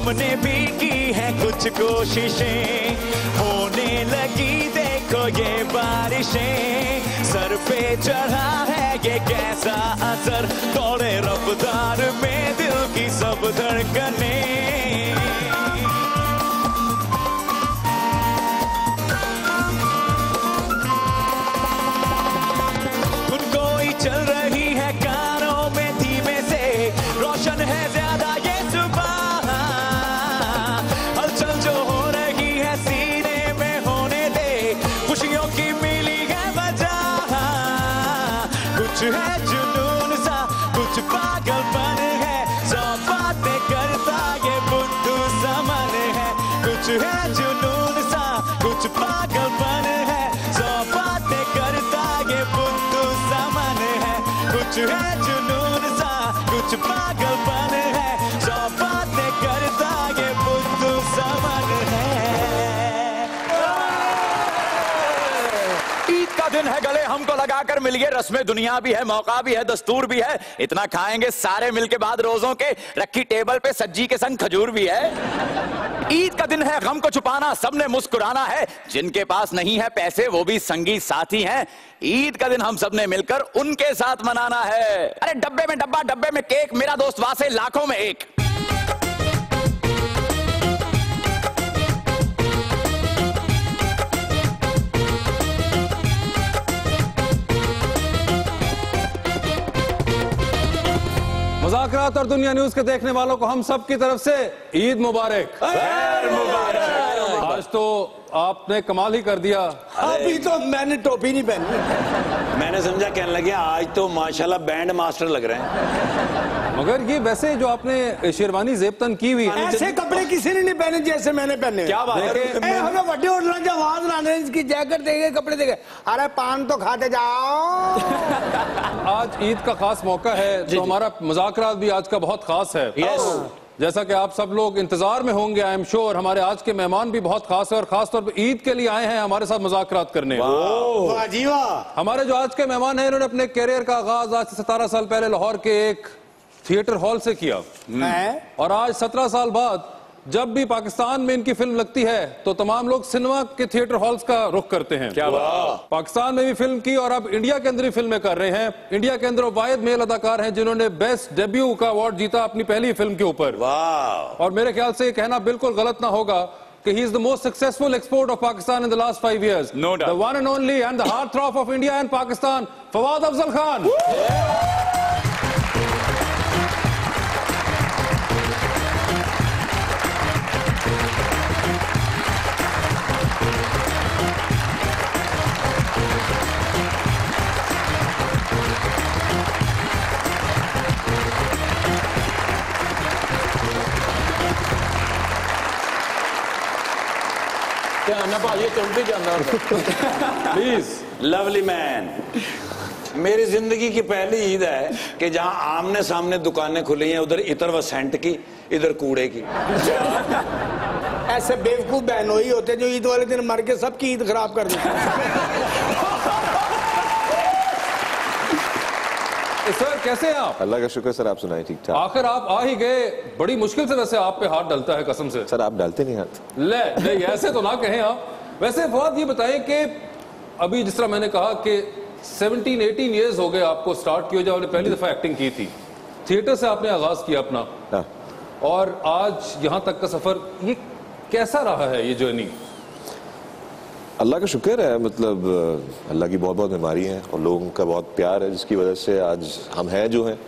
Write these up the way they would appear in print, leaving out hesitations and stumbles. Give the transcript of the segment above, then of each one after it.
हमने भी की है कुछ कोशिशें, होने लगी देखो ये बारिशें, सर पे चढ़ा है ये कैसा असर, दौड़े रफ्तार में दिल की सब धड़कनें। धुन कोई चल रही है कानों में धीमे से, रोशन है ज्यादा ये सुबह, हलचल जो हो रही है सीने में होने दे, खुशियों की मिली है वजह, कुछ है जुनून सा कुछ पागलपन है, सब बातें करता ये बुद्धू समन है, कुछ है जुनून सा कुछ पागलपन है, सब बातें करता ये बुद्धू समन है, कुछ है जुनून सा कुछ पागलपन है, सब बातें करता ये बुद्धू समन है। ईद का दिन है, गले हमको लगाकर मिलिए, रस्में दुनिया भी है, मौका भी है, दस्तूर भी है, इतना खाएंगे सारे मिलके बाद रोजों के, रखी टेबल पे सज्जी के संग खजूर भी है। ईद का दिन है, गम को छुपाना सबने मुस्कुराना है, जिनके पास नहीं है पैसे वो भी संगी साथी हैं, ईद का दिन हम सबने मिलकर उनके साथ मनाना है। अरे डब्बे में डब्बा, डब्बे में केक, मेरा दोस्त वासे लाखों में एक। मज़ाक़ रात और दुनिया न्यूज के देखने वालों को हम सब की तरफ से ईद मुबारक। खैर मुबारक। आज तो आपने कमाल ही कर दिया। अभी तो मैंने टोपी नहीं पहनी, मैंने समझा कहने लगे आज तो माशाल्लाह बैंड मास्टर लग रहे हैं। मगर ये वैसे जो आपने शेरवानी जेबतन की हुई, ऐसे कपड़े किसी ने नहीं पहने जैसे मैंने पहने। क्या बात है? बड़े होटल की आवाज लाने, इसकी जैकेट देखे, कपड़े देखे, अरे पान तो खाते जाओ। आज ईद का खास मौका है, तो हमारा मज़ाक़ रात भी आज का बहुत खास है। जैसा कि आप सब लोग इंतजार में होंगे, आई एम श्योर हमारे आज के मेहमान भी बहुत खास है और खास तौर पर ईद के लिए आए हैं हमारे साथ मज़ाक़ रात करने। वाह जी वाह। हमारे जो आज के मेहमान हैं, इन्होंने अपने कैरियर का आगाज आज से 17 साल पहले लाहौर के एक थिएटर हॉल से किया, और आज 17 साल बाद जब भी पाकिस्तान में इनकी फिल्म लगती है तो तमाम लोग सिनेमा के थिएटर हॉल्स का रुख करते हैं। क्या बात। पाकिस्तान में भी फिल्म की और अब इंडिया के अंदर ही फिल्में कर रहे हैं। इंडिया के अंदर वाहिद मेल अदाकार हैं जिन्होंने बेस्ट डेब्यू का अवार्ड जीता अपनी पहली फिल्म के ऊपर। वाह। और मेरे ख्याल से ये कहना बिल्कुल गलत ना होगा कि he is the most successful export of Pakistan in the last 5 years. No doubt. The one and only and the heartthrob of India and Pakistan, Fawad Afzal Khan. Please. Lovely man. मेरी जिंदगी की पहली ईद है कि जहां आमने सामने दुकानें खुली हैं, उधर इतर व सेंट की, इधर कूड़े की। ऐसे बेवकूफ बहनोई होते जो ईद वाले दिन मर के सबकी ईद खराब कर देते हैं। सर कैसे हैं आप? अल्लाह का शुक्र सर, आप सुनाए ठीक ठाक। आखिर आप आ ही गए, बड़ी मुश्किल से वैसे आप पे हाथ डलता है कसम से। सर आप डालते नहीं हाथ। ले नहीं ऐसे तो ना कहें आप। वैसे फवाद ये बताएं कि अभी जिस तरह मैंने कहा कि 17-18 इयर्स हो गए आपको स्टार्ट किया जब आपने पहली दफा एक्टिंग की थी, थिएटर से आपने आगाज किया अपना, हाँ। और आज यहाँ तक का सफर, ये कैसा रहा है ये जर्नी? अल्लाह का शुक्र है, मतलब अल्लाह की बहुत बहुत बीमारी है और लोगों का बहुत प्यार है जिसकी वजह से आज हम हैं जो हैं।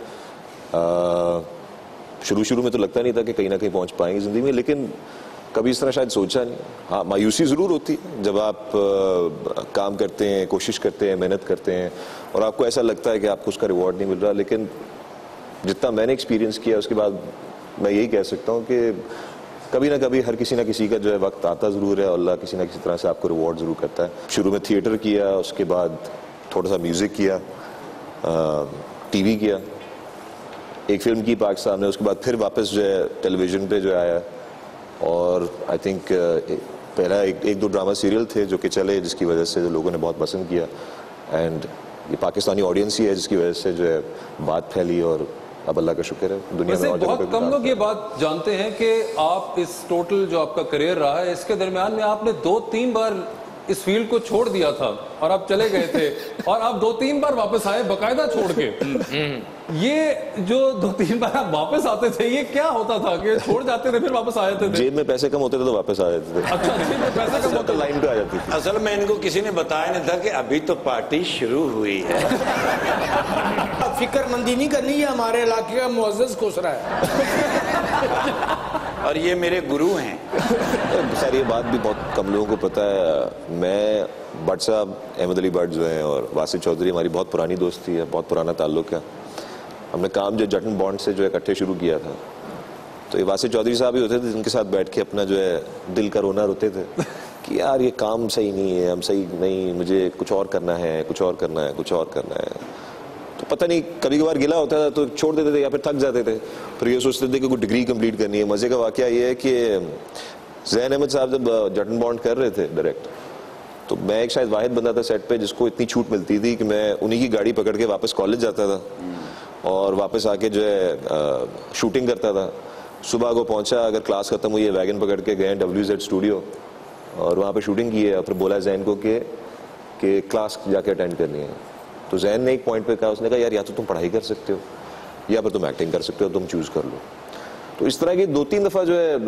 शुरू में तो लगता नहीं था कि कहीं ना कहीं पहुंच पाएंगे जिंदगी में, लेकिन कभी इस तरह शायद सोचा नहीं। हाँ, मायूसी ज़रूर होती है जब आप काम करते हैं, कोशिश करते हैं, मेहनत करते हैं और आपको ऐसा लगता है कि आपको उसका रिवॉर्ड नहीं मिल रहा, लेकिन जितना मैंने एक्सपीरियंस किया उसके बाद मैं यही कह सकता हूँ कि कभी ना कभी हर किसी ना किसी का जो है वक्त आता ज़रूर है और अल्लाह किसी ना किसी तरह से आपको रिवॉर्ड ज़रूर करता है। शुरू में थिएटर किया, उसके बाद थोड़ा सा म्यूज़िक किया, टीवी किया, एक फिल्म की पाकिस्तान में, उसके बाद फिर वापस जो है टेलीविज़न पे जो आया और आई थिंक पहला एक दो ड्रामा सीरियल थे जो कि चले, जिसकी वजह से जो लोगों ने बहुत पसंद किया एंड ये पाकिस्तानी ऑडियंस ही है जिसकी वजह से जो है बात फैली और अब अल्लाह का शुक्र है दुनिया में वैसे और जगह बहुत पे भी कम काम लोग ये बात जानते हैं कि आप इस टोटल जो आपका करियर रहा है इसके दरमियान में आपने 2-3 बार इस फील्ड को छोड़ दिया था और आप चले गए थे और आप 2-3 बार वापस आए बकायदा छोड़ के। ये जो 2-3 बार आप वापस आते थे ये क्या होता था कि छोड़ जाते थे फिर वापस आ जाते थे? जेब में पैसे कम होते थे तो वापस आ जाते थे। अच्छा, जेब में पैसे कम होते, लाइन पे आ जाती थी। असल में इनको किसी ने बताया नहीं था कि अभी तो पार्टी शुरू हुई है। फिक्रमंदी नहीं करनी, ये हमारे इलाके का मुअज़्ज़ज़ खुसरा है और ये मेरे गुरु हैं। खैर ये बात भी बहुत कम लोगों को पता है। मैं भट्ट साहब, अहमद अली भट्ट जो हैं और वासिफ चौधरी हमारी बहुत पुरानी दोस्ती है, बहुत पुराना ताल्लुक है। हमने काम जो जटन बॉन्ड से जो है इकट्ठे शुरू किया था। तो ये वासिफ चौधरी साहब ही होते थे जिनके साथ बैठ के अपना जो है दिल का रोना रोते थे कि यार ये काम सही नहीं है, हम सही नहीं, मुझे कुछ और करना है, कुछ और करना है, कुछ और करना है। तो पता नहीं कभी कभार गिला होता था तो छोड़ देते थे या फिर थक जाते थे। फिर ये सोचते थे कि कोई डिग्री कंप्लीट करनी है। मजे का वाकया ये है कि ज़ैन अहमद साहब जब जटन बॉन्ड कर रहे थे डायरेक्ट, तो मैं एक शायद वाहिद बंदा था सेट पे जिसको इतनी छूट मिलती थी कि मैं उन्हीं की गाड़ी पकड़ के वापस कॉलेज जाता था और वापस आके जो है शूटिंग करता था। सुबह को पहुंचा, अगर क्लास खत्म हुई है वैगन पकड़ के गए WZ स्टूडियो और वहाँ पे शूटिंग की है। और फिर बोला जैन को कि क्लास जाके अटेंड करनी है। तो जैन ने एक पॉइंट पे कहा, उसने कहा यार या तो तुम पढ़ाई कर सकते हो या फिर तुम एक्टिंग कर सकते हो, तुम चूज कर लो। तो इस तरह की 2-3 दफा जो है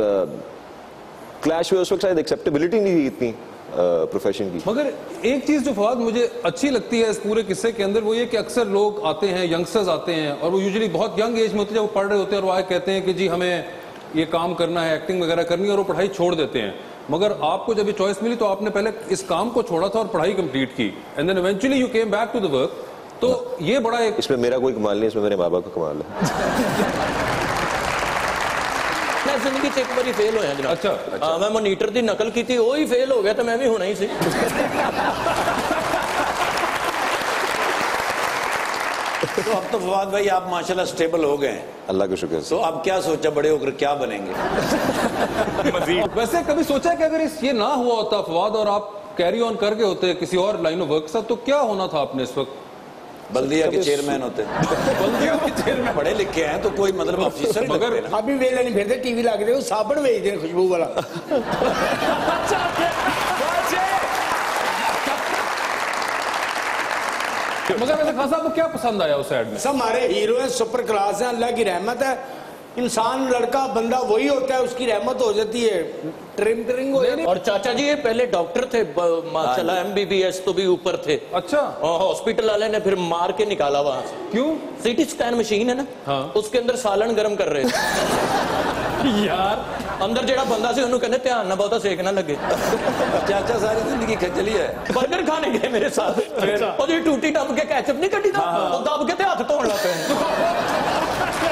क्लैश हुए। उस वक्त शायद एक्सेप्टेबिलिटी नहीं थी इतनी प्रोफेशन की। मगर एक चीज जो फवाद मुझे अच्छी लगती है इस पूरे किस्से के अंदर वो ये कि अक्सर लोग आते हैं, यंगस्टर्स आते हैं और वो यूजुअली बहुत यंग एज में होते हैं जब वो पढ़ रहे होते हैं और वो आए कहते हैं कि जी हमें ये काम करना है, एक्टिंग वगैरह करनी है, और वो पढ़ाई छोड़ देते हैं। मगर आपको जब ये चॉइस मिली तो आपने पहले इस काम को छोड़ा था और पढ़ाई कंप्लीट की and then eventually you came back to the work. तो ये बड़ा एक, इसमें मेरा कोई कमाल नहीं, इसमें मेरे माँ बाप का कमाल है। मैं जिंदगी च एक बारी फेल होया जनाब। अच्छा, मैं मोनीटर की नकल की थी, वो ही फेल हो गया तो मैं भी होना ही सी। तो अब तो फवाद भाई आप माशाल्लाह स्टेबल हो गए हैं, अल्लाह का शुक्र। तो अब क्या सोचा बड़े होकर क्या बनेंगे? वैसे कभी सोचा कि अगर ये ना हुआ होता फवाद और आप कैरी ऑन करके होते किसी और लाइन ऑफ वर्क साथ, तो क्या होना था आपने इस वक्त? बल्दिया के चेयरमैन होते। बल्दिया के चेयरमैन पढ़े लिखे हैं तो कोई मतलब ऑफिसर मगर अभी वेले नहीं फिरते, टीवी लग रहे हो, साबुन बेच दे खुशबू वाला। मगर वैसे खास आपको क्या पसंद आया उस एड में? सब हमारे हीरो हैं, सुपर क्लास हैं, अल्लाह की रहमत है। इंसान लड़का बंदा वही होता है, उसकी रहमत हो जाती है, ट्रिम हो जाती है। और चाचा जी ये पहले डॉक्टर थे माशाल्लाह, MBBS तो भी ऊपर थे। अच्छा, हॉस्पिटल वाले ने फिर मार के निकाला वहां से। क्यों? CT स्कैन मशीन है ना, हाँ। उसके अंदर सालन गर्म कर रहे थे। यार अंदर जेड़ा बंदा से उन्होंने कहने ध्यान ना बहुता सेक ना लगे। चाचा सारी जिंदगी खजली है। बर्गर खाने गए मेरे साथ, और ये टूटी टप के कैचअप नहीं कटी था, वो दब के हाथ धोने लग पे।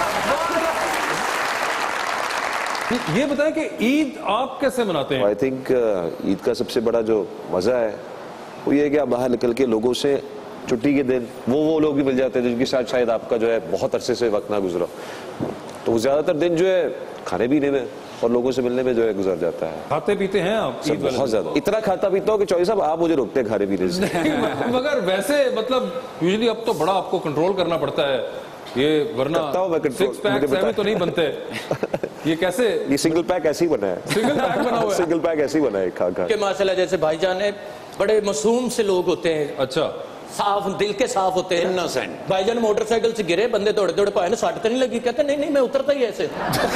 ये बताएं कि ईद आप कैसे मनाते हैं? आई थिंक ईद का सबसे बड़ा जो मजा है वो ये है कि आप बाहर निकल के लोगों से छुट्टी के दिन वो लोग भी मिल जाते हैं जिनके साथ शायद आपका जो है बहुत अरसे से वक्त ना गुजरा, तो ज्यादातर दिन जो है खाने पीने में और लोगों से मिलने में जो है गुजर जाता है। खाते पीते हैं आप? बहुत ज्यादा, इतना खाता पीता हो कि चौधरी साहब आप मुझे रोकते हैं खाने पीने से। मगर वैसे मतलब यूजुअली अब तो बड़ा आपको कंट्रोल करना पड़ता है ये, वरना 6 पैक तो नहीं बनते। ये कैसे? ये सिंगल पैक ऐसे ही बना है, सिंगल पैक बना हुआ है, सिंगल पैक ऐसे ही बना है खा के माशाल्लाह। जैसे भाईजान है, बड़े मासूम से लोग होते हैं। अच्छा, साफ दिल के साफ होते हैं। इनोसेंट। भाईजान मोटरसाइकिल से गिरे, बंदे दौड़े दौड़े पाए ना, सट तो नहीं लगी? कहते नहीं नहीं मैं उतरता ही ऐसे।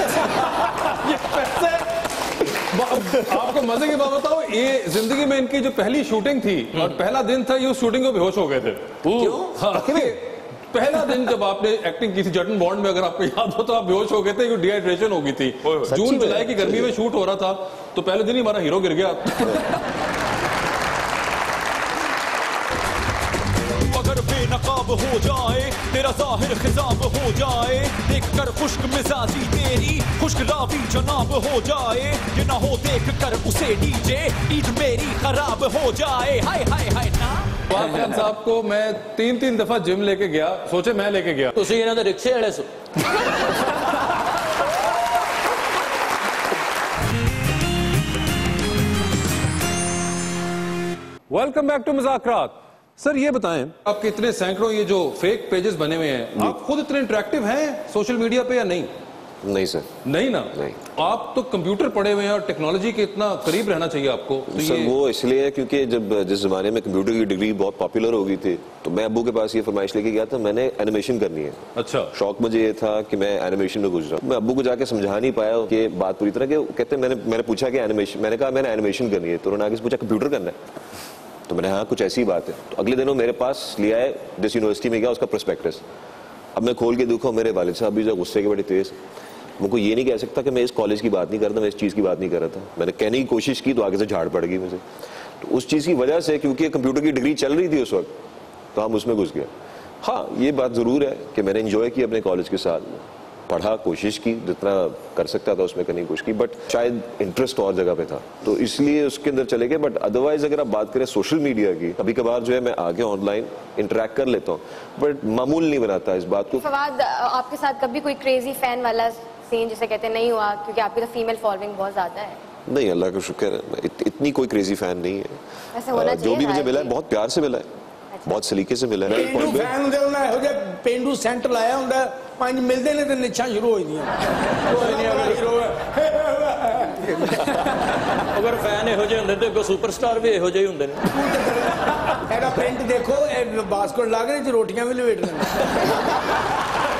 आपको मजे की बात बताओ, ये जिंदगी में इनकी जो पहली शूटिंग थी और पहला दिन था, ये उस शूटिंग में बेहोश हो गए थे। क्यों? हाँ, पहला दिन जब आपने एक्टिंग की थी जटन बॉन्ड में, अगर आपको याद हो तो आप बेहोश हो गए थे, क्योंकि डिहाइड्रेशन हो गई थी। जून जुलाई की गर्मी में शूट हो रहा था, तो पहले दिन ही हमारा हीरो गिर गया। अगर बेनकाब हो जाए तेरा जाहिर खिताब हो जाए, देखकर खुश्क मिजाजी तेरी खुश्क लावी जनाब हो जाए, ये ना हो देख कर उसे डीजे ईद मेरी खराब हो जाए। हाय हाय हाय ना। फवाद साहब को मैं 3 दफा जिम लेके गया, सोचे मैं लेके गया, तुसी इन्हां दे रिक्शे वाले सो। वेलकम बैक टू मज़ाक़ रात। सर ये बताएं, आपके इतने सैकड़ों ये जो फेक पेजेस बने हुए हैं, आप खुद इतने इंटरेक्टिव हैं सोशल मीडिया पे या नहीं? नहीं सर। नहीं ना? नहीं। आप तो कंप्यूटर पढ़े हुए हैं और टेक्नोलॉजी के इतना करीब रहना चाहिए आपको। तो सर वो इसलिए है क्योंकि जब जिस जमाने में कंप्यूटर की डिग्री बहुत पॉपुलर हो गई थी तो मैं अब्बू के पास ये फरमाइश लेके गया था, मैंने एनिमेशन करनी है। अच्छा। शौक मुझे ये था कि मैं एनिमेशन में घुस जाऊं। मैं अब्बू को जाके समझा नहीं पाया कि बात पूरी तरह के। कहते मैंने पूछा कि एनिमेशन, मैंने कहा मैंने एनिमेशन करनी है, तो उन्होंने आगे पूछा कंप्यूटर करना है, तो मैंने हाँ कुछ ऐसी बात है। तो अगले दिन वो मेरे पास लिया है, जिस यूनिवर्सिटी में गया उसका प्रोस्पेक्टस। अब मैं खोल के देखूं, मेरे वालिद साहब भी जो गुस्से के बड़े तेज, मुझको ये नहीं कह सकता कि मैं इस कॉलेज की बात नहीं कर रहा था, मैं इस चीज़ की बात नहीं कर रहा था। मैंने कहने की कोशिश की तो आगे से झाड़ पड़ गई मुझे। तो उस चीज़ की वजह से, क्योंकि कंप्यूटर की डिग्री चल रही थी उस वक्त, तो हम उसमें घुस गए। हाँ ये बात ज़रूर है कि मैंने इंजॉय की अपने कॉलेज के साथ, पढ़ा, कोशिश की, जितना कर सकता था उसमें करने की कोशिश की, बट शायद इंटरेस्ट और जगह पे था तो इसलिए उसके अंदर चले गए। बट अदरवाइज अगर आप बात करें सोशल मीडिया की, कभी कभार जो है मैं आगे ऑनलाइन इंटरेक्ट कर लेता हूँ, बट मामूल नहीं बनाता इस बात को। फवाद, आपके साथ कभी कोई क्रेजी फैन वाला सीन जिसे कहते नहीं हुआ, क्योंकि आपकी तो फीमेल फॉलोइंग बहुत ज्यादा है? नहीं, अल्लाह का शुक्र है, इतनी कोई क्रेजी फैन नहीं है। ऐसा होना चाहिए। जो भी मुझे मिला है बहुत प्यार से मिला है, बहुत सलीके से मिला है। पेंडू फैन ਹੁੰਦੇ ਉਹਨਾਂ ਇਹੋ ਜਿਹੇ पेंडू सेंट ਲਾਇਆ ਹੁੰਦਾ, ਪੰਜ ਮਿਲਦੇ ਨੇ ਤੇ ਨਿਛਾਂ ਸ਼ੁਰੂ ਹੋ ਜਾਂਦੀਆਂ। अगर फैन ਇਹੋ ਜਿਹੇ ਹੁੰਦੇ ਤੇ ਅੱਗੋਂ ਸੁਪਰਸਟਾਰ ਵੀ ਇਹੋ ਜਿਹੇ ਹੁੰਦੇ ਨੇ। ਇਹਦਾ ਪ੍ਰਿੰਟ ਦੇਖੋ, ਇਹ ਬਾਸਕਟ ਲਾ ਕੇ ਚ ਰੋਟੀਆਂ ਵੀ ਲਵੇਟ ਲੈਂਦੇ।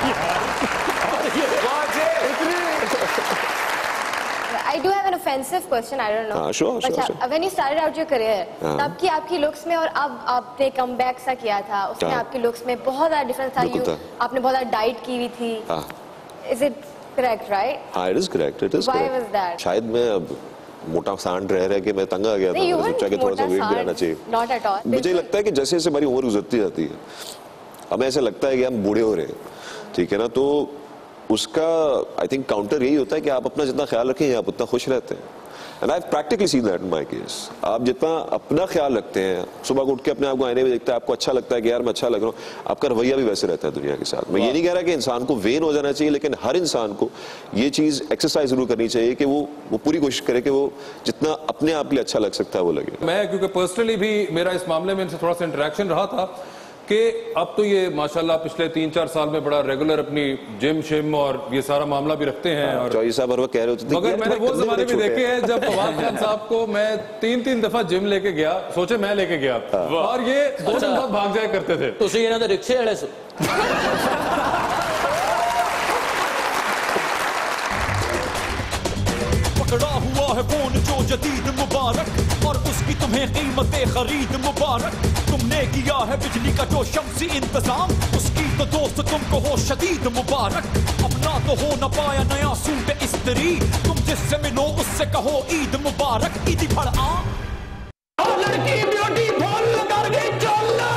I do have an offensive question. I don't know. Sure. When you started out your career, तब की आपकी लुक्स में और अब आपने कमबैक सा किया था, उसमें आपकी लुक्स में बहुत ज़्यादा डिफरेंस था। आपने बहुत ज़्यादा डाइट की हुई थी। Is it correct, right? हाँ, it is correct. It is Why correct. was that? शायद मैं अब मोटा सांड रह के मैं तंग आ गया था, मैंने सोचा कि थोड़ा सा वेट गिराना चाहिए। Not at all. मुझे लगता है कि जैसे जैसे हमारी उम्र गुजरती जाती है, हमें ऐसा लगता है कि हम बूढ़े हो रहे हैं, ठीक है ना, तो उसका आई थिंक काउंटर यही होता है कि आप अपना जितना ख्याल रखें आप उतना खुश रहते हैं। And I practically seen that in my case. आप जितना अपना ख्याल रखते हैं, सुबह उठ के अपने आप को आईने में देखते हैं, आपको अच्छा लगता है कि यार मैं अच्छा लग रहा हूँ, आपका रवैया भी वैसे रहता है दुनिया के साथ। मैं ये नहीं कह रहा कि इंसान को वेन हो जाना चाहिए, लेकिन हर इंसान को ये चीज़ एक्सरसाइज जरूर करनी चाहिए कि वो पूरी कोशिश करे कि वो जितना अपने आप के लिए अच्छा लग सकता है वो लगे। मैं क्योंकि पर्सनली भी मेरा इस मामले में इनसे थोड़ा सा इंटरेक्शन रहा था कि अब तो ये माशाल्लाह पिछले 3-4 साल में बड़ा रेगुलर अपनी जिम शिम और ये सारा मामला भी रखते हैं। और चौधरी साहब हर वक्त कह रहे होते थे, मगर मैंने वो जमाने भी देखे हैं जब फवाद खान साहब को मैं 3-3 दफा जिम लेके गया, सोचे मैं लेके गया और ये 2 दिन बाद भाग जाया करते थे। ਤੁਸੀਂ ਇਹਨਾਂ ਦੇ ਰਿਕਸ਼ੇ ਵਾਲੇ ਸੋ। पकड़ा हुआ है फोन जो जदीद मुबारक और उसकी तुम्हें कीमत खरीद मुबारक। तुमने किया है बिजली का जो शम्सी इंतजाम, उसकी तो दोस्त तुमको हो शदीद मुबारक। अपना तो हो न पाया नया सूट इस्त्री, तुम जिससे मिलो उससे कहो ईद मुबारक। ईदी फड़ आ लड़की ब्यूटीफुल कर गई चोला।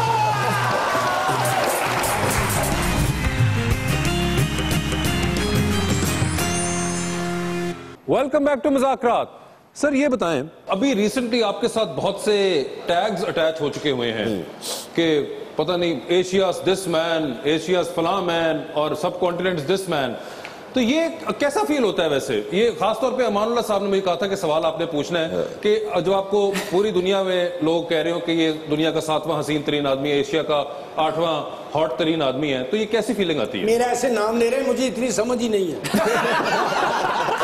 वेलकम बैक टू मज़ाक़ रात। सर ये बताएं, अभी रिसेंटली आपके साथ बहुत से टैग्स अटैच हो चुके हुए हैं कि पता नहीं एशियाज दिस मैन, एशियाज फला मैन और सब कॉन्टिनेंट्स दिस मैन। तो ये कैसा फील होता है वैसे? ये खासतौर पे अमानुल्लाह साहब ने मुझे कहा था कि सवाल आपने पूछना है कि जो आपको पूरी दुनिया में लोग कह रहे हो कि ये दुनिया का 7वां हसीन तरीन आदमी है, एशिया का 8वां हॉट तरीन आदमी है, तो ये कैसी फीलिंग आती है? मेरा ऐसे नाम ले रहे, मुझे इतनी समझ ही नहीं है।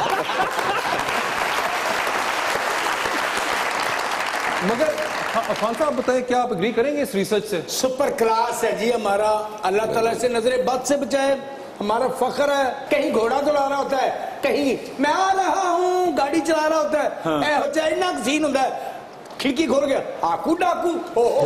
मगर खान साहब बताएं, क्या आप एग्री करेंगे इस रिसर्च से? सुपर क्लास है जी हमारा, अल्लाह ताला से नजरे बद से बचाए, हमारा फख्र है। कहीं घोड़ा चला रहा होता है, कहीं मैं आ रहा हूँ गाड़ी चला रहा होता है, इतना सीन होता है, खिड़की खोल गया आकू डाकू।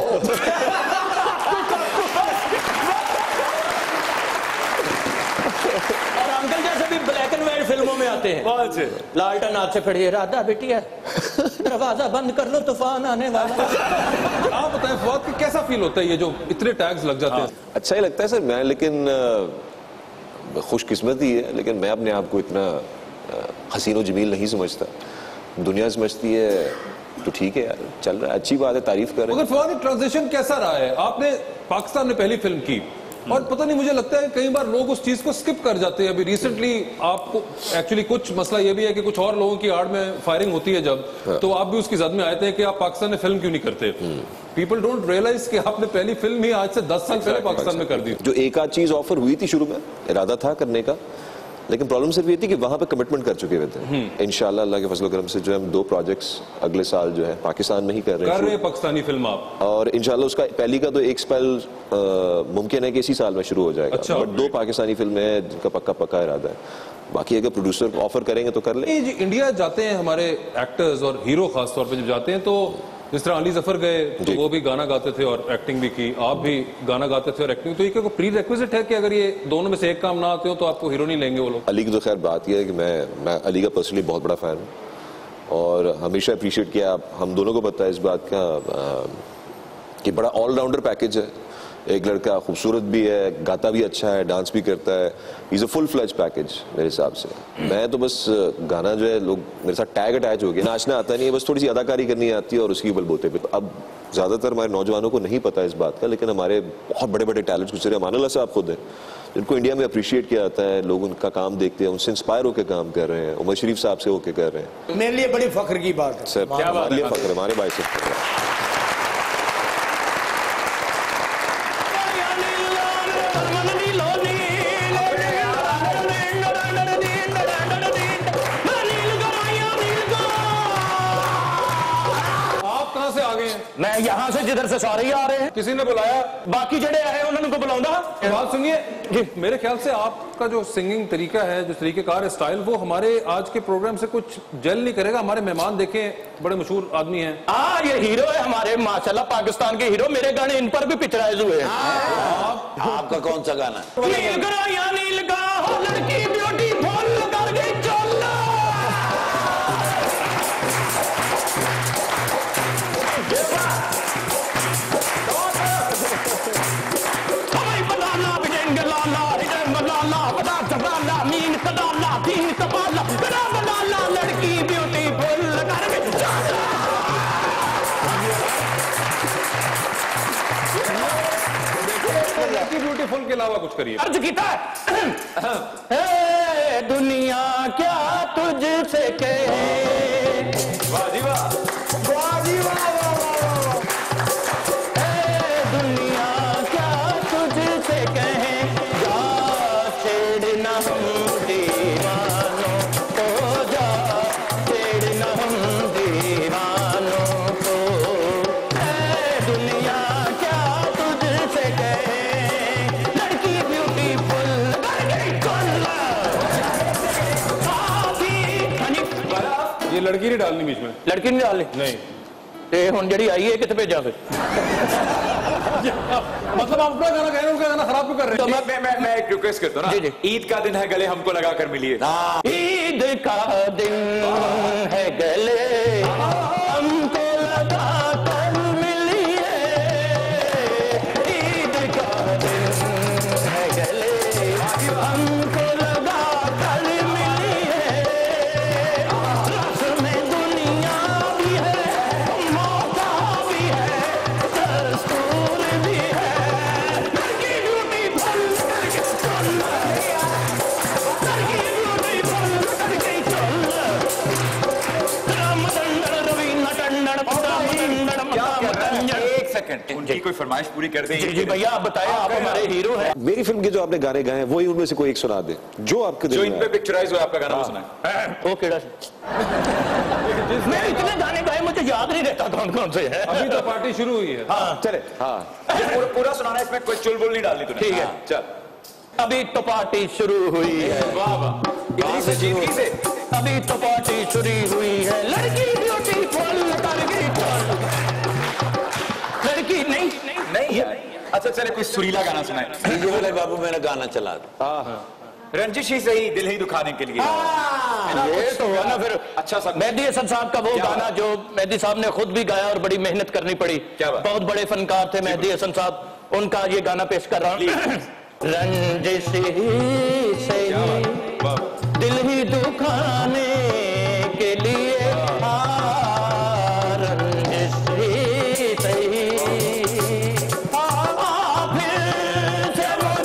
और अंकल जैसे भी ब्लैक एंड व्हाइट फिल्मों में आते हैं, लालटेन हाथ से पढ़िए, राधा बेटिया दरवाजा बंद कर लो तूफान आने वाला। आप बताएं फवाद कि कैसा फील होता है ये जो इतने टैग्स लग जाते हैं? अच्छा ही लगता है सर। मैं लेकिन खुशकिस्मती है, लेकिन मैं अपने आप को इतना हसीन और जमील नहीं समझता। दुनिया समझती है तो ठीक है यार, चल रहा है, अच्छी बात है, तारीफ कर रहे हैं। मगर फवाद ट्रांजिशन कैसा रहा है? आपने पाकिस्तान में पहली फिल्म की, और पता नहीं, मुझे लगता है कई बार लोग उस चीज को स्किप कर जाते हैं। अभी रिसेंटली आपको एक्चुअली कुछ मसला ये भी है कि कुछ और लोगों की आड़ में फायरिंग होती है जब, तो आप भी उसकी जद में आए थे कि आप पाकिस्तान में फिल्म क्यों नहीं करते। पीपल डोंट रियलाइज कि आपने पहली फिल्म ही आज से 10 साल पहले पाकिस्तान में कर दी। जो एक आध चीज ऑफर हुई थी शुरू में, इरादा था करने का, लेकिन प्रॉब्लम सिर्फ ये थी कि वहां पे कमिटमेंट कर चुके हुए थे। इंशाल्लाह अल्लाह के फजल करम से जो है हम 2 प्रोजेक्ट्स अगले साल जो है पाकिस्तान में ही कर रहे हैं पाकिस्तानी फिल्म आप, और इंशाल्लाह उसका पहली का तो एक स्पेल मुमकिन है कि इसी साल में शुरू हो जाएगा। अच्छा, बट 2 पाकिस्तानी फिल्में हैं जिनका पक्का इरादा है। बाकी अगर प्रोड्यूसर ऑफर करेंगे तो कर ले। जी इंडिया जाते हैं हमारे एक्टर्स और हीरो खास तौर पे जब जाते हैं, तो जिस तरह अली जफर गए तो वो भी गाना गाते थे और एक्टिंग भी की, आप भी गाना गाते थे और एक्टिंग, तो ये क्या प्री रिक्विजिट है कि अगर ये दोनों में से एक काम ना आते हो तो आपको हीरो नहीं लेंगे वो लोग? अली की तो खैर बात यह है कि मैं अली का पर्सनली बहुत बड़ा फैन हूँ और हमेशा अप्रिशिएट किया। हम दोनों को पता है इस बात का कि बड़ा ऑलराउंडर पैकेज है। एक लड़का खूबसूरत भी है, गाता भी अच्छा है, डांस भी करता है। Is a full fledge package मेरे हिसाब से। मैं तो बस गाना जो है, लोग मेरे साथ टैग अटैच हो गया, नाचना आता नहीं है, बस थोड़ी सी अदाकारी करनी आती है और उसकी बलबूते पे। अब ज्यादातर हमारे नौजवानों को नहीं पता इस बात का, लेकिन हमारे बहुत बड़े बड़े टैलेंट्स गुजरे, अमान अल्लाह साहब खुद हैं जिनको इंडिया में अप्रिशिएट किया जाता है। लोग उनका काम देखते हैं, उनसे इंस्पायर होकर काम कर रहे हैं, उमर शरीफ साहब से होकर कर रहे हैं। मेरे लिए बड़ी फख्र की बात है सर, हमारे लिए फख्र है, हमारे भाई से। मैं यहाँ से जिधर से सारे ही आ रहे हैं। किसी ने बुलाया? बाकी जड़े आए उन्होंने को बुलाऊंगा। बात सुनिए जी, मेरे ख्याल से आपका जो सिंगिंग तरीका है, जो तरीकेकार है, स्टाइल, वो हमारे आज के प्रोग्राम से कुछ जेल नहीं करेगा। हमारे मेहमान देखें, बड़े मशहूर आदमी हैं। हाँ, ये हीरो है हमारे, माशाल्लाह पाकिस्तान के हीरो। मेरे गाने इन पर भी पिक्चराइज हुए हैं। आपका कौन सा गाना? ब्यूटीफुल के अलावा कुछ करिए। अर्ज कीता है दुनिया क्या तुझसे कहे। वाह जी वाह, वाह जी वाह, दुनिया क्या तुझसे कहे, जा छेड़ना हम दीवानों को, जा छेड़ना हम दीवानों को। दुनिया क्या तुझसे कहे, लड़की ब्यूटीफुल ये लड़की नहीं डालनी बीच में। लड़की नहीं डालनी? नहीं। ते हुन जड़ी आई है कितने भेजा फिर? मतलब आप अपना गाना गाएं, उनका गाना खराब क्यों कर रहे हैं? तो मैं एक रिक्वेस्ट करता हूँ ना, ईद का दिन है, गले हमको लगा कर मिलिए। ईद का दिन है, गले हमको लगा कर मिलिए। ईद का दिन है, गले हमको लगा कर मिलिए। रस में दुनिया भी है, मौका भी है, दस्तूर भी है। लड़की ब्यूटीफुल करके चल, लड़की ब्यूटीफुल करके चल। एक सेकंड, उनकी कोई फरमाइश पूरी कर दें। जी भैया, आप बताएं, आप हमारे हीरो हैं। मेरी फिल्म के जो आपने गाने गाए हैं वही उनमें से कोई एक सुना दे जो आपके जो इन पे पिक्चराइज हुआ आपका गाना, वो सुना है। वो केड़ा मैं इतने गाने गाए, मुझे याद नहीं रहता कौन कौन से है। अभी तो पार्टी शुरू हुई है। हाँ चले, पूरा सुनाना है, इसमें कोई चुलबुल नहीं डालनी तूने। ठीक है, चल। अभी तो पार्टी शुरू हुई है। वाह वाह, इतनी से जीत से। अभी तो पार्टी शुरू हुई है, लड़की ब्यूटीफुल करके चल। लड़की नहीं नहीं है। अच्छा चले, कोई सुरीला गाना सुनाए। ये वाले बाबू मेरा गाना चला दो। रंजिश ही सही, दिल ही दुखाने के लिए। ये तो हुआ ना फिर। अच्छा सा मेहदी हसन साहब का वो गाना जो मेहदी साहब ने खुद भी गाया और बड़ी मेहनत करनी पड़ी। क्या बात? बहुत बड़े फनकार थे मेहदी हसन साहब, उनका ये गाना पेश कर रहा हूँ। रंजिश ही सही, दिल ही दुखाने के लिए, रंजिश ही सही, फिर से वो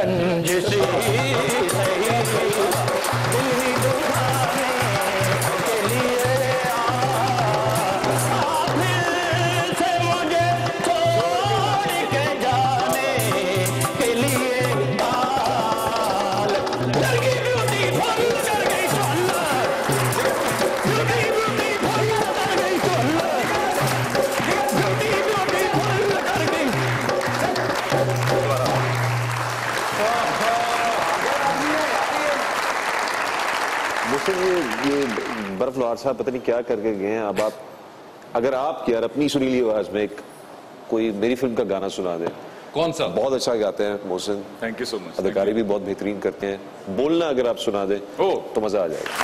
रंजिश ही सही, दिल ही दुखाने के लिए फिर से मुझे छोड़ के जाने के लिए डर गई ब्यूटीफुल, डर गई तो अल्लाह, डर गई ब्यूटीफुल, डर गई तो अल्लाह, ब्यूटीफुल डर गई। मुझसे ये बर्फ लोहार साहब पता नहीं क्या करके गए हैं। अब आप, अगर आप यार अपनी सुरीली आवाज में एक कोई मेरी फिल्म का गाना सुना दें। कौन सा? बहुत अच्छा गाते हैं Mohsin, thank you so much. अदाकारी भी बहुत बेहतरीन करते हैं। बोलना अगर आप सुना दें तो मजा आ जाएगा।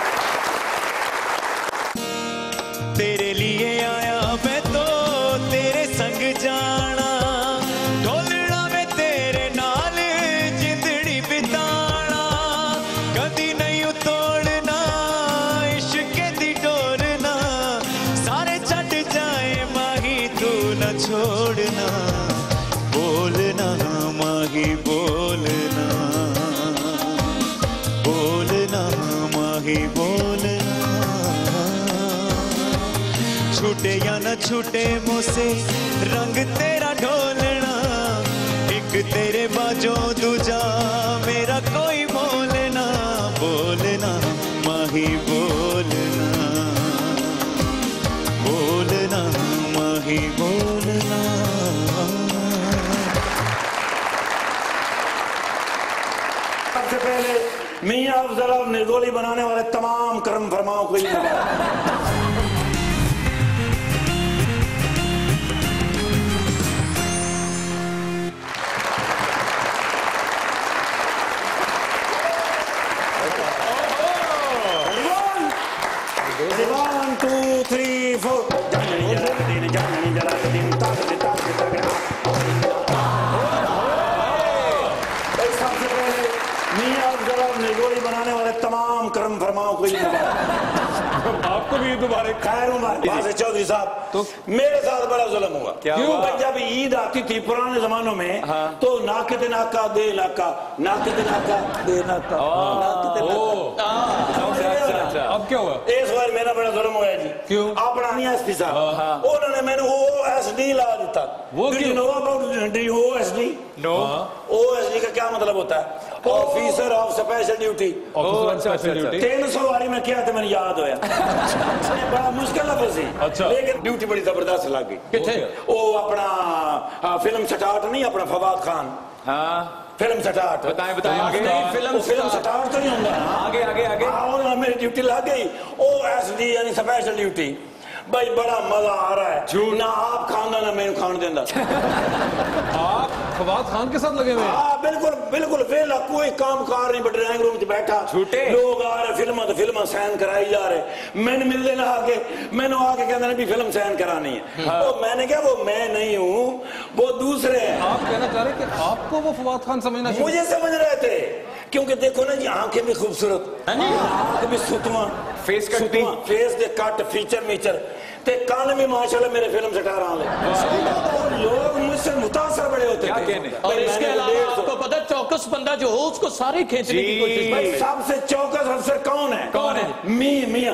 तेरे लिए आया मैं तो तेरे संग जाना, ढोलना में तेरे नाल जिंदड़ी बिताना, कदी नहीं तोड़ना इश्क दी डोरना, सारे छट जाए माही तू न छोड़ना, बोलना माही बोलना, बोलना माही बोलना, छूटे या न छूटे मुझसे रंग तेरा ढोलना, एक तेरे बाजों दूजा मेरा कोई बोलना, बोलना माही बोलना, बोलना माही बोलना। सबसे पहले मियां अफजल और निर्गोली बनाने वाले तमाम कर्म फरमाओं को निर्गोली बनाने वाले तमाम कर्म फरमाओं को आपको भी दोबारा खैर उम्र चौधरी साहब तो मेरे साथ बड़ा जुल्म हुआ। क्या क्यों? हुआ? जब ईद आती थी पुराने जमानों में तो नाकते नाका दे नाका, नाकते नाका दे नाका, अब क्या हुआ? इस बार मेरा बड़ा जुल्म होया जी। क्यों? अपना नहीं एसपी साहब उन्होंने मैंने OSD ला दिता। वो क्यों? Know about OSD? No. OSD का क्या मतलब होता है? Officer of special duty. 300 वाली में क्या था मैंने याद होया। बड़ा मुश्किल लफ्ज़ है। अच्छा। लेकिन ड्यूटी बड़ी जबरदस्त लग गई। किथे? वो अपना फिल्म स्टार्ट नहीं, अपना फवाद खान। हाँ फिल्म स्टार्ट। बताएं बताएं आगे। फिल्म स्टार्ट तो नहीं होगा। आगे आगे आगे। हाँ मेरी ड्यूटी लग गई OSD यानी स्पेशल ड्यूटी। भाई बड़ा मजा आ रहा है। ना आप खाना ना मैं खान देंदा। आप फवाद खान के साथ लगे हुए हैं? हाँ बिल्कुल बिल्कुल। वेला कोई काम कार नहीं, ड्राइंग रूम में बैठा झूठे लोग आ रहे, फिल्म साइन कराई जा रहे। मैंने मिल लेना आके मैंने आके कहना भी फिल्म साइन करानी है। हाँ। तो मैंने क्या वो मैं नहीं हूँ, वो दूसरे हैं। आप कहना चाह रहे कि आपको वो फवाद खान समझना? मुझे समझ रहे थे क्योंकि देखो ना जी आंखें भी खूबसूरत, आंख भी सुतवा, फेस कट भी, फेस दे कट फीचर मीचर ते कान भी माशाल्लाह मेरे फिल्म स्टार आले। लोग मुझसे मुतासर बड़े होते क्या थे। कहने? और इसके अलावा आपको पता चौकस बंदा जो हो उसको सारे खींचने की कोशिश करते हैं। सबसे चौकस अफसर कौन है? कौन है? मियां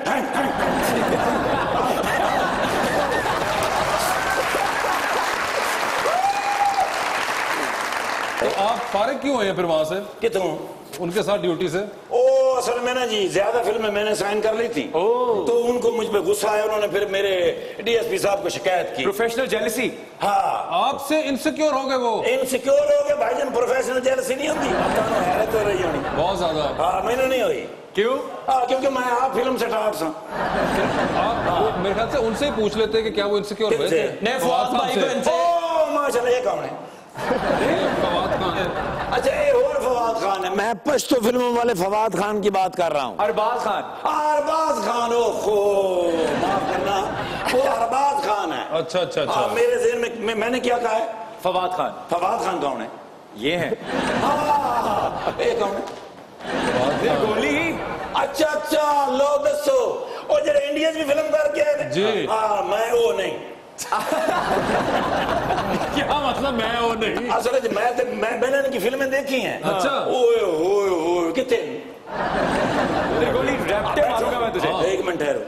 तो आप फारिग क्यों हैं फिर वहां से? कितनों उनके साथ ड्यूटी से? असल में ना जी ज्यादा फिल्में मैंने साइन कर ली थी तो उनको मुझ पे गुस्सा आया, उन्होंने फिर मेरे DSP साहब को शिकायत की। Professional jealousy. हाँ आपसे इनसिक्योर हो गए वो? इनसिक्योर हो गए भाईजान। प्रोफेशनल जेलसी नहीं होती, हैरत हो रही होनी बहुत ज्यादा। हाँ मैंने नहीं हुई। क्यों? हाँ क्योंकि मैं आप फिल्म से टाट सा। आप मेरे ख्याल से उनसे ही पूछ लेते कि क्या वो इनसिक्योर हुए थे? नहीं फवाद भाई को इनसे। माशाल्लाह ये कौन है? फवाद खान। अच्छा ये और फवाद खान है। मैं पश्तो फिल्मों वाले फवाद खान की बात कर रहा हूँ। अरबाज खान। अरबाज खान ओहो माफ करना, वो अरबाज खान है। अच्छा अच्छा अच्छा। मेरे ज़हन में मैंने क्या कहा है? फवाद खान। फवाद खान कौन है? ये है। ये कौन है? गोली ही। अच्छा अच्छा लो दसो और जरा इंडियंस भी फिल्म करके जी। हाँ मैं वो नहीं क्या मतलब मैं वो नहीं? असल मैंने इनकी फिल्में देखी हैं। अच्छा। ओए ओए ओए कितने मारूंगा मैं तुझे। एक मिनट ठहरो।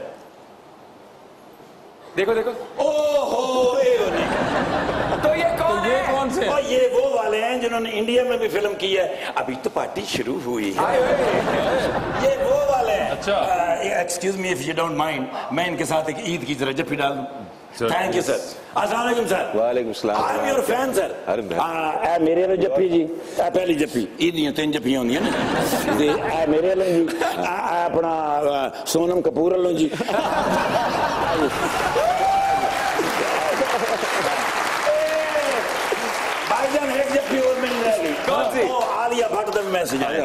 देखो देखो। ओहो तो ये कौन से? और ये वो वाले हैं जिन्होंने इंडिया में भी फिल्म की है। अभी तो पार्टी शुरू हुई है। ये वो वाले हैं। अच्छा। Excuse me if you don't mind, मैं इनके साथ एक ईद की तरह जफ्फी डाल दूं। Thank you sir. अस्सलाम वालेकुम सर। वालेकुम सलाम। I am your fan sir. अरे मेरे वाले जफ्फी जी, पहली जफ्फी ईद दी 3 जफ्फियां होंदियां ना जी। मेरे वाले जी, अपना सोनम कपूर वालों जी। भाईजान एक जफ्फी और मिल जाएगी। कौन सी? आलिया भट्ट का मैसेज आया।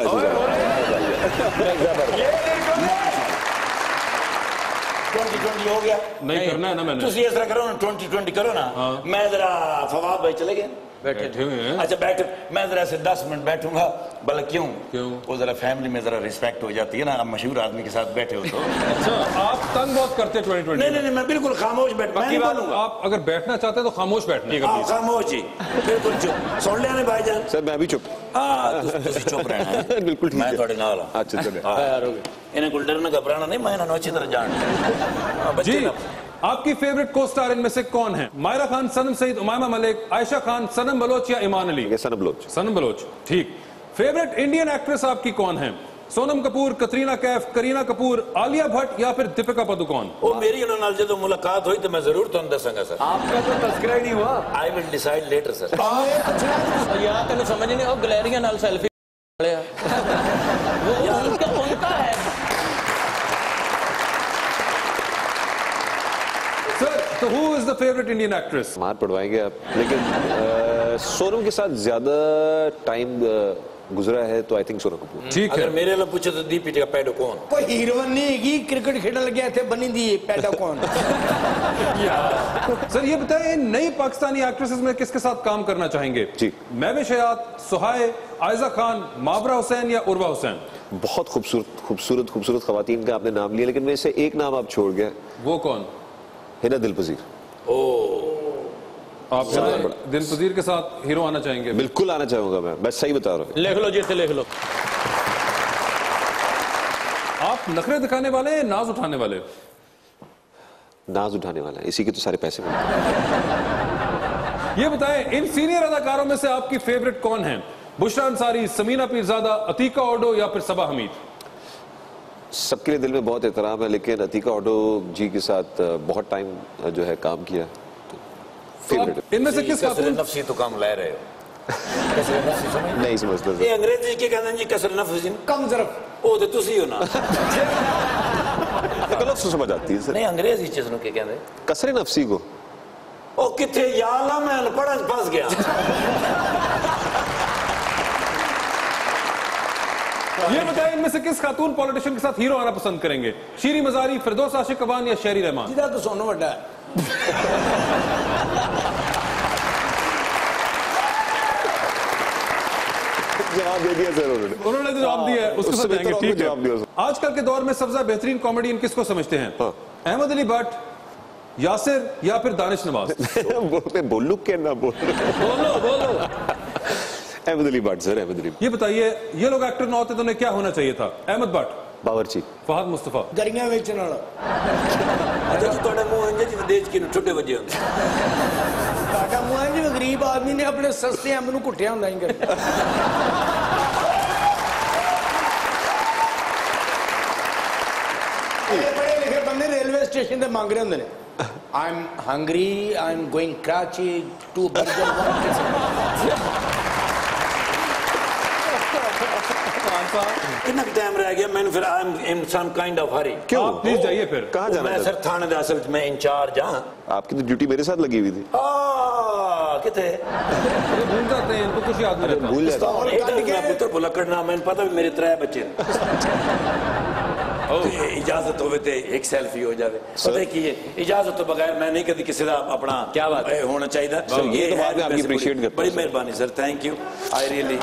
2020 हो गया। नहीं करना है ना मैंने। तुम इस तरह करो ना, 2020 करो ना। मैं जरा फवाद भाई चले गए बैठे हुए हैं। अच्छा बैठ, मैं जरा ऐसे 10 मिनट बैठूंगा। भले क्यों? वो जरा फैमिली में जरा रिस्पेक्ट हो जाती है ना, आप मशहूर आदमी के साथ बैठे हो तो। अच्छा, आप तंग बहुत करते हैं 2020। नहीं, मैं बिल्कुल खामोश बैठ। बाकी बात, आप अगर बैठना चाहते हैं तो खामोश बैठना। खामोश ही, बिल्कुल चुप। सुन लिया नहीं भाईजान? सर मैं भी चुप। चुप रहना है। बिल्कुल ठीक मैं है। थोड़े नाल। अच्छा चलो। इन्हें कुल डरना घबराना नहीं, मैं इन्हें अच्छी तरह जान जी। आपकी फेवरेट को स्टार इनमें से कौन है? मायरा खान, सनम सईद, उमामा मलिक, आयशा खान, सनम बलोच या ईमान अली? सनम बलोच। सनम बलोच, ठीक। फेवरेट इंडियन एक्ट्रेस आपकी कौन है? सोनम कपूर, कतरीना कैफ, करीना कपूर, आलिया भट्ट या फिर दीपिका पादुकोण? वो मेरी उन्होंने जो मुलाकात हुई तो मैं जरूर तुम दसांगा सर। आपका तो तस्करा ही नहीं हुआ। I will decide later sir. यार तेन समझ नहीं, वो गैलरिया नाल सेल्फी उनका है। सर, तो who is the favourite Indian actress? मार पड़वाएंगे आप, लेकिन सोनम के साथ ज्यादा टाइम गुजरा है तो आई थिंक सोनम कपूर। ठीक है। अगर मेरे लिए पूछे तो दीपिका का पैडो कौन? कोई हीरोइन नहीं हैगी, क्रिकेट खेलने लगे थे बनी दी पैदा कौन? सर ये बताएं, नई पाकिस्तानी एक्ट्रेसेस में किसके साथ काम करना चाहेंगे? जी। महविश हयात, सुहाए, आयजा खान, मावरा हुसैन या उर्वा हुसैन? बहुत खूबसूरत खवातीन का आपने नाम लिया, लेकिन में से एक नाम आप छोड़ गए। वो कौन? हिना दिलपजीर। आप दिलपजीर के साथ हीरो आना चाहेंगे? बिल्कुल आना चाहूंगा मैं, बस सही बता रहा हूँ। लिख लो जी, इसे लिख लो। आप नखरे दिखाने वाले हैं, नाज उठाने वाले? नाज उठाने वाला है, इसी के तो सारे पैसे मिलते हैं। ये बताएं, इन सीनियर अदाकारों में से आपकी फेवरेट कौन है? बुशरा अंसारी, समीना पीरजादा, अतीका ओडो या फिर सबा हमीद? सबके लिए दिल में बहुत एहतराम है, लेकिन अतीका ओडो जी के साथ बहुत टाइम जो है काम किया। फेवरेट इनमें से किस खातून? नफ्सी तो काम ले रहे हो। कसर नफ्सी समझ नहीं समझता ये अंग्रेजी के कहते हैं जी, कसर नफ्सी कम जरफ। ओ तो तुसी हो ना। गलत समझ आती है सर। नहीं अंग्रेजी चीज नु के कहते कसरे नफ्सी को। ओ किथे याला मैं अनपढ़ फंस गया। ये बताएं, इनमें से किस खातून पॉलिटिशियन के साथ हीरो आना पसंद करेंगे? शीरी मजारी, फिरदौस आशिक अवान या शेरी रहमान? जिदा तो सोनू वड्डा है। जवाब दे दिया सर उन्होंने तो जवाब दिया है, उसके साथ जाएंगे। ठीक जवाब दिया। है। आजकल के दौर में सबसे बेहतरीन कॉमेडियन किसको समझते हैं? अहमद अली भट्ट, यासिर या फिर दानिश नवाज? बोलू क्या ना बोलो। अहमद अली भट्ट सर, अहमद अली। ये बताइए, ये लोग एक्टर ना होते तो उन्हें क्या होना चाहिए था? अहमद भट्ट, बावर्ची, फहद मुस्तफा। दरिया बेचने वाला। अच्छा जी तोड़े मुंह इंजे जी देश के ठुड्डे वजे होंदे। काटा मुंह है जी, गरीब आदमी ने अपने सस्ते अंब नूं कुटिया हुंदा ही कर। पढ़े लिखे बंदे रेलवे स्टेशन ते मंग रहे होंदे ने, I am hungry, I am going Karachi to burger. कितना टाइम रह गया? मैंने फिर I am in some kind of hurry. क्यों? प्लीज जाइए फिर। कहाँ जाना मैं था? सर थाने दा असल में इंचार्ज हां। आपकी तो ड्यूटी मेरे साथ लगी हुई थी। किथे भूल जाते हैं, इनको कुछ याद नहीं रहता। भूल जाता हूँ। मैं पुत्र भुलक्कड़ ना, मैंने पता भी मेरे 3 बच्चे हैं। इजाजत होवे ते एक सेल्फी हो जावे। पता है कि ये इजाजत तो बगैर मैं नहीं कभी किसी का अपना क्या बात है होना चाहिए। ये तो बात मैं आपकी अप्रिशिएट करता हूं। बड़ी मेहरबानी sir, thank you, I really.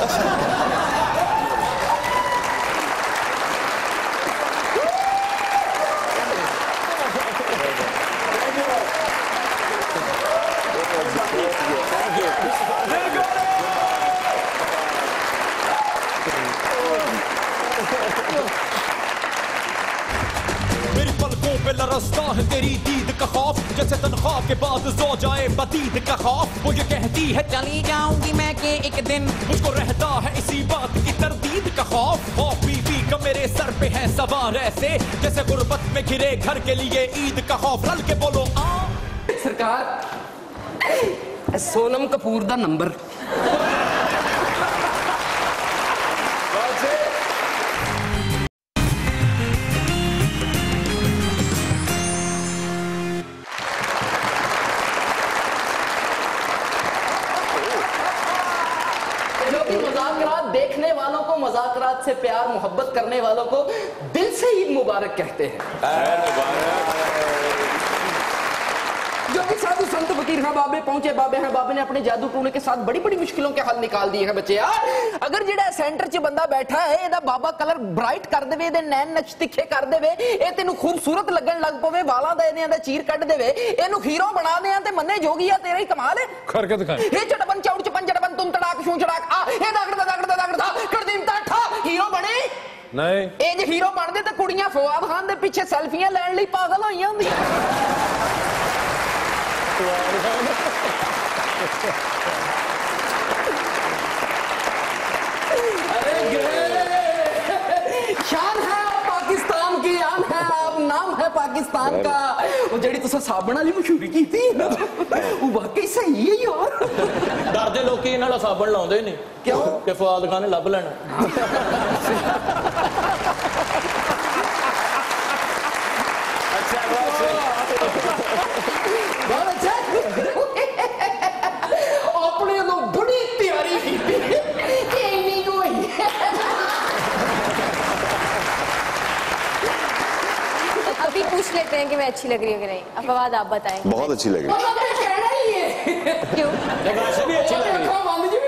बरसता है तेरी दीद का खौफ, जैसे तनख्वाह के बाद सो जाए बदीद का खौफ। वो ये कहती है चली जाऊंगी मैं के एक दिन, मुझको रहता है इसी बात की तरदीद का खौफ। खौफ बीवी का मेरे सर पे है सवार ऐसे, जैसे गुर्बत में घिरे घर के लिए ईद का खौफ। रल के बोलो सरकार, सोनम कपूर दा नंबर। मज़ाक़ रात देखने वालों को, मज़ाक़ रात से प्यार मोहब्बत करने वालों को दिल से ईद मुबारक कहते हैं। जो कि साधु संत फकीर हैं बाबे पहुंचे बाबे हैं बाबे ने अपने जादू टूने के साथ बड़ी बड़ी मुश्किलों के हल निकाल दिए हैं बच्चे। यार अगर जेड़ा सेंटर च बंदा बैठा है एदा बाबा कलर ब्राइट कर देवे, एदे नैन नक्श तिखे कर देवे, ए तेनु खूबसूरत लगन लग पवे, वाला दा इन्हां दा चीर कट देवे, एनु हीरो बना दे ते मन्ने जोगिया तेरा ही कमाल है। करके दिखाएं। हे चटपन चौड़ चपन चटपन तुम तड़ाक शू चड़ाक आ हे दागड़ दागड़ दागड़ कर दिन ता ठा हीरो बने नहीं। ए जे हीरो बनदे ते कुड़ियां फवाद खान दे पीछे सेल्फियां लैण लई पागल होईयां हुंदियां। अरे शान है पाकिस्तान की, आन है, अब नाम है पाकिस्तान का। वो जड़ी तुसा साबण वाली मशहूरी की थी वो वाकई सही है यार। डरदे लोग इन्हां दा साबण लाउंदे नहीं। क्यों? कि फवाद खान ने लभ लेना। अपने तो बड़ी तैयारी की अभी पूछ लेते हैं कि मैं अच्छी लग रही हूँ कि नहीं। अब फवाद आप बताएं। बहुत अच्छी लग रही है। कहना ही है। क्यों? वैसे भी अच्छी लग रही है।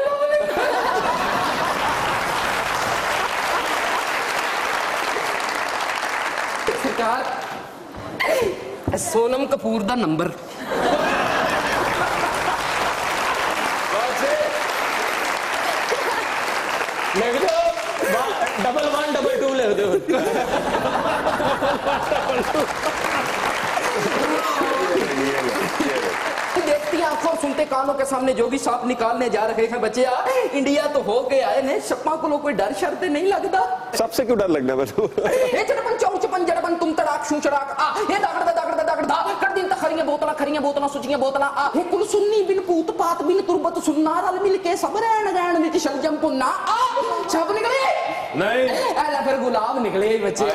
सरकार, सोनम कपूर दा नंबर। लिख दो 1112 लिख दो। देखती आंखों सुनते कानों के सामने जोगी सांप निकालने जा रहे हैं बच्चे। इंडिया तो हो के आए ने, सपा को कोई डर शर्त नहीं लगता। सबसे क्यों डर लगना मैं तो। हे चटपन चौड़ चपन जड़पन तुम तड़ाक शू चड़ाक आ हे दागड़ दागड़ दा कर दिन तक खरियां बोतला सुचियां बोतला आ हे कुल सुन्नी बिन पूत पात बिन तुरबत सुन्ना रल मिल के सब रहन रहन विच शलजम पुन्ना आ सब निकले नहीं। ऐला फिर गुलाब निकले बच्चे।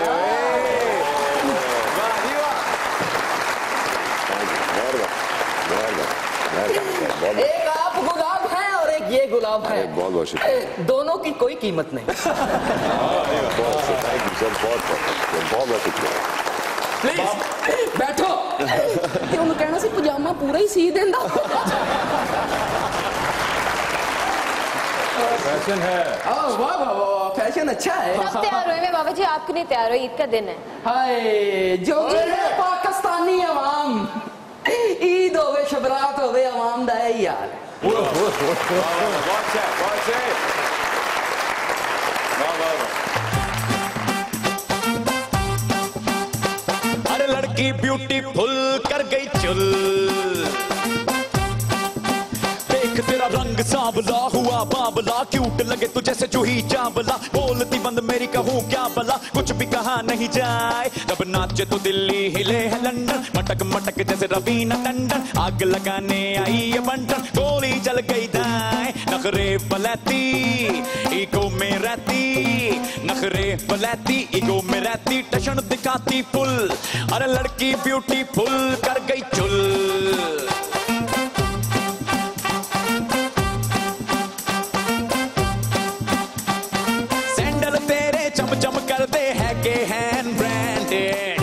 एक आप गुलाब है और एक ये गुलाब है। बहुत बहुत शुक्रिया। दोनों की कोई कीमत नहीं। बहुत शुक्रिया। प्लीज बैठो। क्यों कहना सी पजामा पूरा ही सी देंदा। फैशन है। वाह वाह वाह, फैशन अच्छा है। सब तैयार हुए। मैं बाबा जी आप क्यों नहीं तैयार हो? ईद का दिन है। हाय जो है पाकिस्तानी अवाम, ईद होवे शबरात होवे अवाम दा है यार। अरे लड़की ब्यूटीफुल कर गई चुल, देख तेरा रंग सांवला हुआ बाबला, क्यूट लगे तू जैसे जूही चावला, बोलती बंद मेरी कहूँ क्या भला, कुछ भी कहा नहीं जाए, जब नाचे तो दिल्ली हिले है लंदन, मटक मटक जैसे रवीना टंडन, आग लगाने आई ये बंटन, गोली चल गई दाएं, नखरे बलैती ईगो में रहती, नखरे बलैती ईगो में रहती, टशन दिखाती फुल, अरे लड़की ब्यूटीफुल कर गई चुल। चम करते हैं के हैंड ब्रांडेड,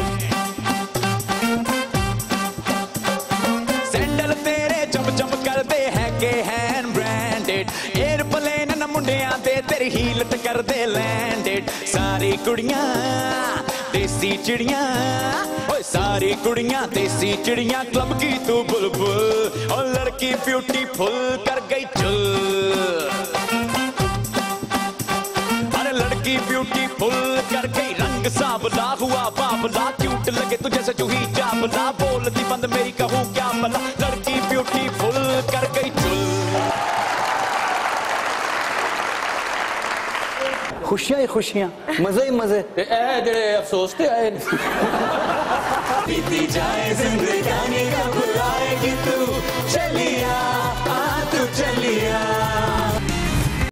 सैंडल तेरे चम करते हैं के हैंड ब्रांडेड, एयरप्लेन न मुंडिया दे तेरी हील कर दे लैंडेड, सारी कुड़ियां देसी चिड़ियां, ओए सारी कुड़ियां देसी चिड़ियां, क्लब की तू बुलबुल और लड़की ब्यूटीफुल कर गई चुल, ब्यूटीफुल कर गई रंग सांवला हुआ बाबला, क्यूट लगे तुझे से जूही भला बोलती बंद मेरी कहूँ क्या भला लड़की ब्यूटीफुल कर गई चुल खुशियां ही खुशियां मजे ही मजे जेड़े अफसोस ते आए बीती जाए जिंदगानी कब आएगी तू चलिया तू चलिया